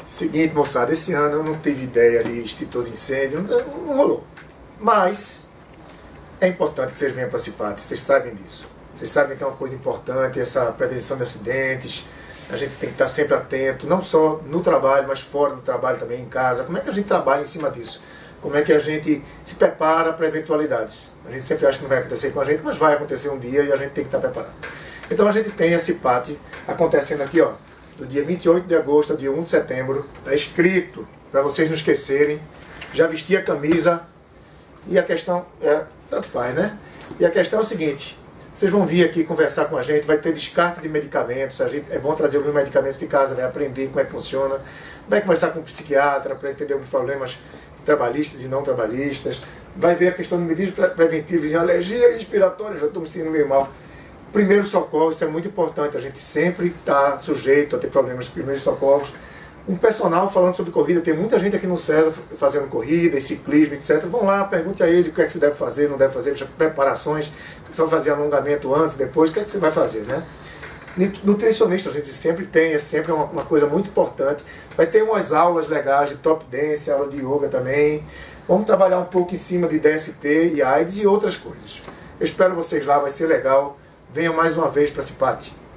Seguinte, moçada, esse ano eu não tive ideia de extintor de incêndio, não rolou. Mas é importante que vocês venham participar, vocês sabem disso. Vocês sabem que é uma coisa importante, essa prevenção de acidentes. A gente tem que estar sempre atento, não só no trabalho, mas fora do trabalho também, em casa. Como é que a gente trabalha em cima disso? Como é que a gente se prepara para eventualidades? A gente sempre acha que não vai acontecer com a gente, mas vai acontecer um dia e a gente tem que estar preparado. Então a gente tem esse CIPAT acontecendo aqui, ó, do dia 28 de agosto ao dia 1 de setembro. Está escrito, para vocês não esquecerem. Já vesti a camisa. E a questão tanto faz, né? E a questão é o seguinte: vocês vão vir aqui conversar com a gente, vai ter descarte de medicamentos. É bom trazer alguns medicamentos de casa, né? Aprender como é que funciona. Vai conversar com um psiquiatra para entender alguns problemas trabalhistas e não trabalhistas. Vai ver a questão de medidas preventivas em alergia respiratória. Já estou me sentindo meio mal. Primeiro socorro, isso é muito importante. A gente sempre está sujeito a ter problemas de primeiros socorros. Um personal falando sobre corrida, tem muita gente aqui no César fazendo corrida e ciclismo, etc. Vão lá, pergunte a ele o que é que você deve fazer, não deve fazer, preparações, você vai fazer alongamento antes, depois, o que é que você vai fazer, né? Nutricionista, a gente sempre tem, é sempre uma coisa muito importante. Vai ter umas aulas legais de top dance, aula de yoga também. Vamos trabalhar um pouco em cima de DST e AIDS e outras coisas. Eu espero vocês lá, vai ser legal. Venham mais uma vez para CIPAT.